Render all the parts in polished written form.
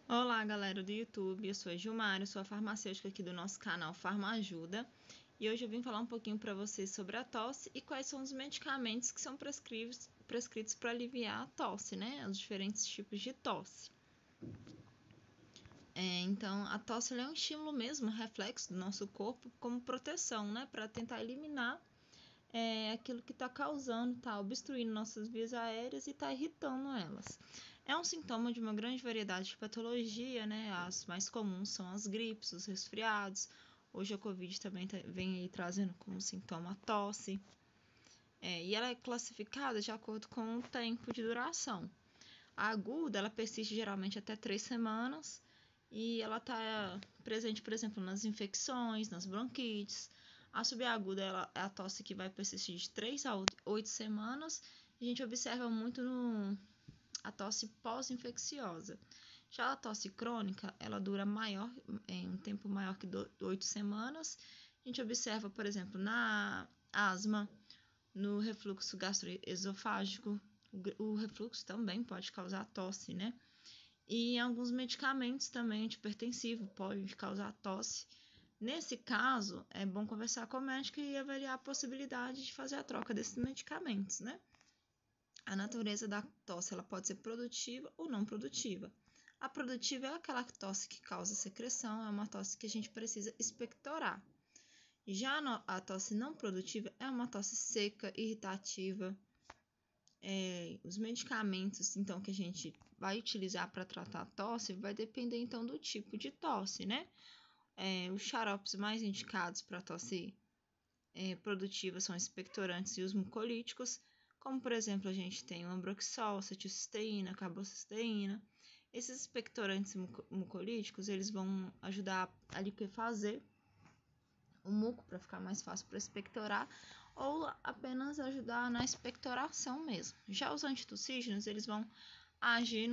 Olá, galera do YouTube, eu sou a Gilmar, sou a farmacêutica aqui do nosso canal Farmajuda e hoje eu vim falar um pouquinho para vocês sobre a tosse e quais são os medicamentos que são prescritos para aliviar a tosse, né? Os diferentes tipos de tosse. Então, a tosse é um estímulo mesmo, reflexo do nosso corpo como proteção, né? Para tentar eliminar aquilo que está causando, está obstruindo nossas vias aéreas e está irritando elas. É um sintoma de uma grande variedade de patologia, né? As mais comuns são as gripes, os resfriados. Hoje a Covid também vem aí trazendo como sintoma a tosse. E ela é classificada de acordo com o tempo de duração. A aguda, ela persiste geralmente até 3 semanas e ela está presente, por exemplo, nas infecções, nas bronquites. A subaguda é a tosse que vai persistir de 3 a 8 semanas. A gente observa muito a tosse pós-infecciosa. Já a tosse crônica, ela dura um tempo maior que 8 semanas. A gente observa, por exemplo, na asma, no refluxo gastroesofágico. O refluxo também pode causar tosse, né? E alguns medicamentos também antipertensivos podem causar tosse. Nesse caso, é bom conversar com o médico e avaliar a possibilidade de fazer a troca desses medicamentos, né? A natureza da tosse ela pode ser produtiva ou não produtiva. A produtiva é aquela tosse que causa secreção, é uma tosse que a gente precisa expectorar. Já a tosse não produtiva é uma tosse seca, irritativa. Os medicamentos então que a gente vai utilizar para tratar a tosse vai depender então do tipo de tosse, né? Os xaropes mais indicados para tosse produtiva são expectorantes e os mucolíticos, como por exemplo a gente tem o ambroxol, acetilcisteína, carbocisteína. Esses expectorantes mucolíticos eles vão ajudar a liquefazer o muco para ficar mais fácil para expectorar ou apenas ajudar na expectoração mesmo. Já os antitussígenos eles vão agir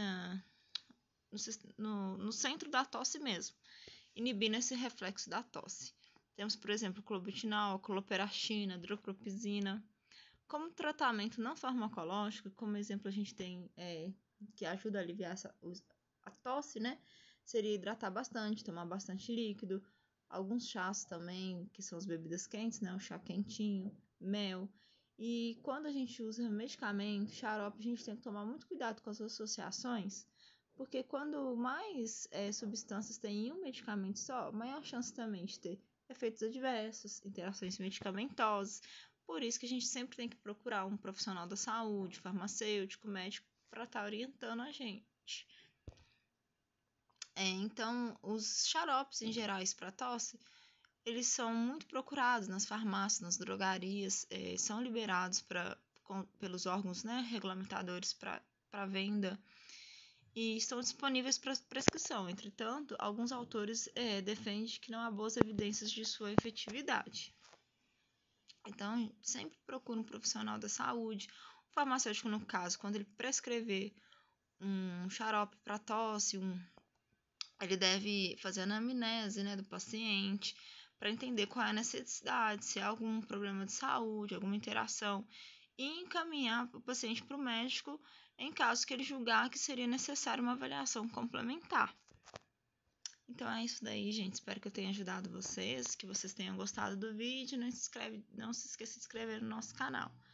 no centro da tosse mesmo, inibindo esse reflexo da tosse. Temos, por exemplo, clobutinol, cloperaxina, drocropizina. Como tratamento não farmacológico, como exemplo a gente tem que ajuda a aliviar a tosse, né? Seria hidratar bastante, tomar bastante líquido, alguns chás também, que são as bebidas quentes, né? O chá quentinho, mel. E quando a gente usa medicamento, xarope, a gente tem que tomar muito cuidado com as associações, porque quando mais substâncias tem em um medicamento só, maior chance também de ter efeitos adversos, interações medicamentosas. Por isso que a gente sempre tem que procurar um profissional da saúde, farmacêutico, médico, para estar orientando a gente. Então, os xaropes em gerais para tosse, eles são muito procurados nas farmácias, nas drogarias, são liberados pelos órgãos, né, regulamentadores para venda e estão disponíveis para prescrição. Entretanto, alguns autores defendem que não há boas evidências de sua efetividade. Então, sempre procure um profissional da saúde, um farmacêutico no caso, quando ele prescrever um xarope para tosse, ele deve fazer a anamnese, né, do paciente, para entender qual é a necessidade, se há algum problema de saúde, alguma interação, e encaminhar o paciente para o médico em caso que ele julgar que seria necessária uma avaliação complementar. Então é isso daí, gente. Espero que eu tenha ajudado vocês, que vocês tenham gostado do vídeo. Não se esqueça de se inscrever no nosso canal.